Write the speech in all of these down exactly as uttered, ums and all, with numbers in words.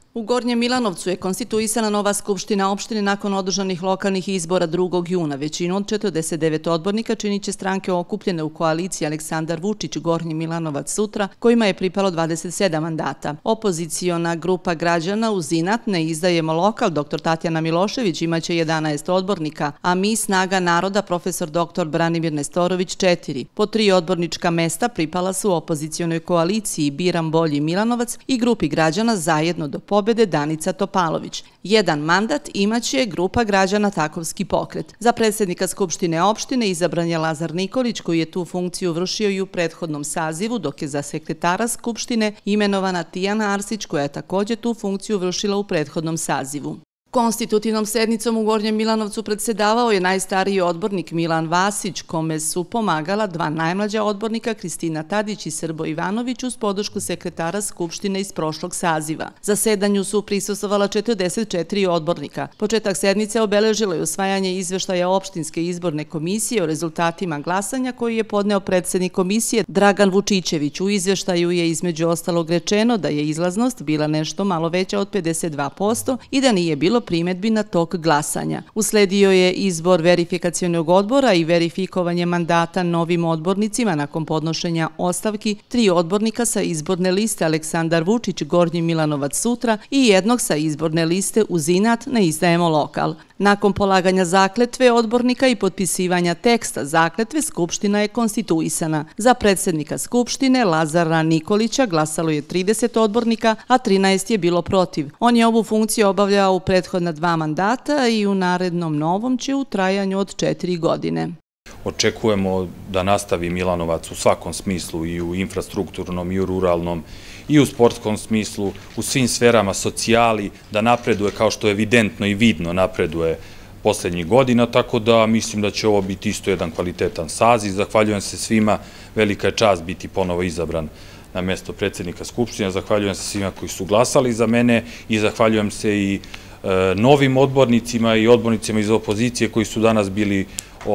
U Gornjem Milanovcu je konstituisana nova skupština opštine nakon održanih lokalnih izbora drugog juna. Većinu od četrdeset devet odbornika činit će stranke okupljene u koaliciji Aleksandar Vučić Gornji Milanovac sutra, kojima je pripalo dvadeset sedam mandata. Opoziciona grupa građana uz inat Ne izdajemo lokal doktor Tatjana Milošević imaće jedanaest odbornika, a Mi snaga naroda profesor doktor Branimir Nestorović četiri. Po tri odbornička mesta pripala su opozicionoj koaliciji Biram bolji Milanovac i grupi građana Zajedno do pobede Danica Topalović. Jedan mandat imaće grupa građana Takovski pokret. Za predsjednika Skupštine opštine izabran je Lazar Nikolić, koji je tu funkciju vršio i u prethodnom sazivu, dok je za sekretara Skupštine imenovana Tijana Arsić, koja je također tu funkciju vršila u prethodnom sazivu. Konstitutivnom sednicom u Gornjem Milanovcu predsjedavao je najstariji odbornik Milan Vasić, kome su pomagala dva najmlađa odbornika Kristina Tadić i Srbo Ivanović uz podršku sekretara Skupštine iz prošlog saziva. Zasedanju su prisustvovala četrdeset četiri odbornika. Početak sednice obeležilo je usvajanje izveštaja opštinske izborne komisije o rezultatima glasanja koji je podneo predsjednik komisije Dragan Vučićević. U izveštaju je između ostalog rečeno da je izlaznost bila nešto malo veća od pedeset dva posto i da nije bilo primjedbi na tok glasanja. Usledio je izbor verifikacionog odbora i verifikovanje mandata novim odbornicima nakon podnošenja ostavki tri odbornika sa izborne liste Aleksandar Vučić Gornji Milanovac sutra i jednog sa izborne liste uz inat Ne izdajemo lokal. Nakon polaganja zakletve odbornika i potpisivanja teksta zakletve, Skupština je konstituisana. Za predsjednika Skupštine Lazara Nikolića glasalo je trideset odbornika, a trinaest je bilo protiv. On je ovu funkciju obavljao u prethodna dva mandata i u narednom novom će u trajanju od četiri godine. Očekujemo da nastavi Milanovac u svakom smislu, i u infrastrukturnom, i u ruralnom, i u sportskom smislu, u svim sferama socijali, da napreduje kao što je evidentno i vidno napreduje posljednjih godina, tako da mislim da će ovo biti isto jedan kvalitetan saziv. Zahvaljujem se svima, velika je čast biti ponovo izabran na mjesto predsjednika Skupštine, zahvaljujem se svima koji su glasali za mene i zahvaljujem se i novim odbornicima i odbornicima iz opozicije koji su danas bili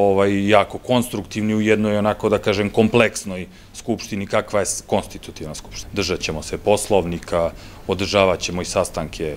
jako konstruktivni u jednoj, onako da kažem, kompleksnoj skupštini kakva je konstitutivna skupština. Držat ćemo se poslovnika, održavat ćemo i sastanke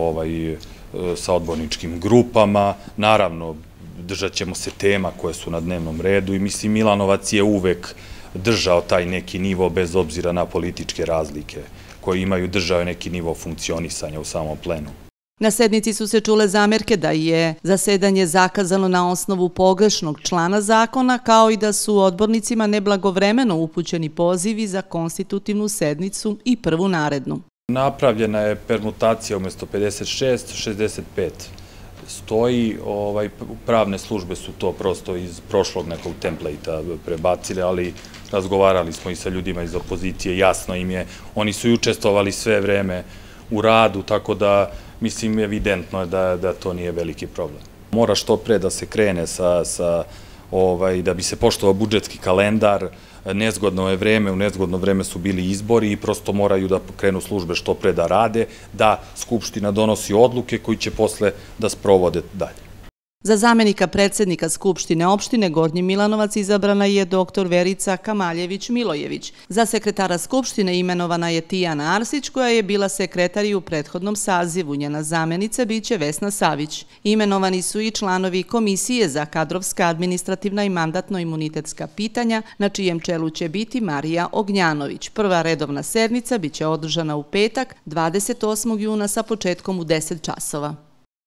sa odborničkim grupama, naravno držat ćemo se tema koje su na dnevnom redu i mislim Milanovac je uvek držao taj neki nivo bez obzira na političke razlike koje imaju, držao neki nivo funkcionisanja u samom plenu. Na sednici su se čule zamerke da je zasedanje zakazano na osnovu pogrešnog člana zakona, kao i da su odbornicima neblagovremeno upućeni pozivi za konstitutivnu sednicu i prvu narednu. Napravljena je permutacija umjesto pedeset šest, šezdeset pet stoji. Pravne službe su to prosto iz prošlog nekog templejta prebacile, ali razgovarali smo i sa ljudima iz opozicije, jasno im je, oni su i učestvovali sve vreme u radu, tako da mislim evidentno je da to nije veliki problem. Mora što pre da se krene sa, da bi se poštovao budžetski kalendar, nezgodno je vreme, u nezgodno vreme su bili izbori i prosto moraju da krenu službe što pre da rade, da Skupština donosi odluke koji će posle da sprovode dalje. Za zamenika predsjednika Skupštine opštine Gornji Milanovac izabrana je doktor Verica Kamaljević-Milojević. Za sekretara Skupštine imenovana je Tijana Arsić, koja je bila sekretar i u prethodnom sazivu. Njena zamenica biće Vesna Savić. Imenovani su i članovi Komisije za kadrovska, administrativna i mandatno-imunitetska pitanja, na čijem čelu će biti Marija Ognjanović. Prva redovna sednica biće održana u petak, dvadeset osmog juna sa početkom u deset časova.